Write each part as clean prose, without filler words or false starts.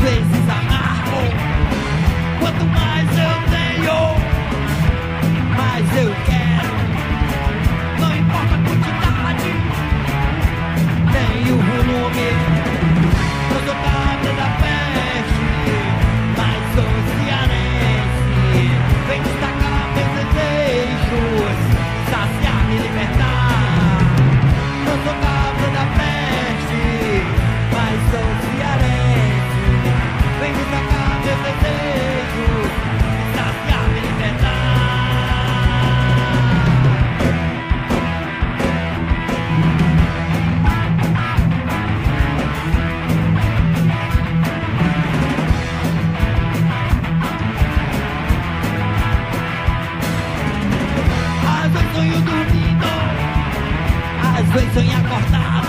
vezes amargo. Quanto mais eu tenho, mais eu quero. Não importa a quantidade, nem o volume. Eu sou cabra da peste, mas sou cearense. Vem destacar meus desejos, saciar, me libertar. Eu sou cabra da peste, mas sou cearense. Vem destacar meus desejos, saciar, me libertar. Às vezes sonho dormindo, às vezes sonho acordado.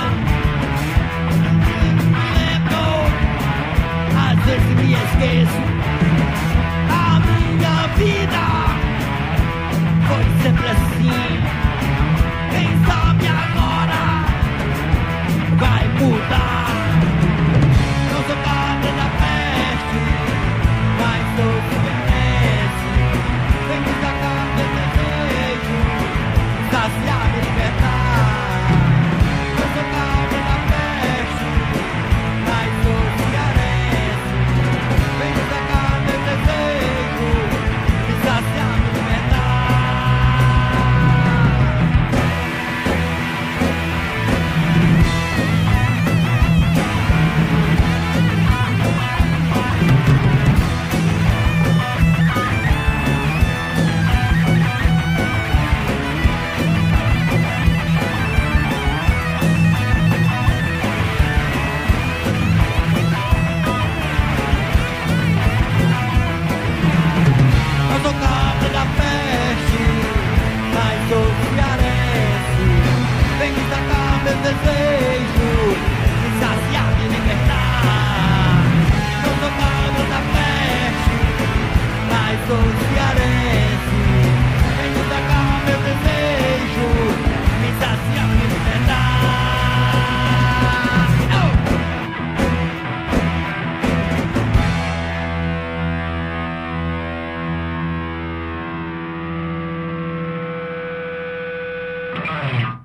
Me lembro, às vezes me esqueço. A minha vida foi sempre assim. Quem sabe agora vai mudar. Não sou cabra da peste, mas sou cearense. Vem me sacar meu desejo, saciar, me libertar. Eu sou cabra da peste, mas sou cearense. Vem me sacar meu desejo, me saciar, me libertar. Eu sou cabra da peste, mas sou cearense. Vem me sacar meus desejos, me saciar, me libertar. Eu sou cabra da peste, mas sou cearense. Vem me sacar meus desejos, me saciar, me libertar. Oh!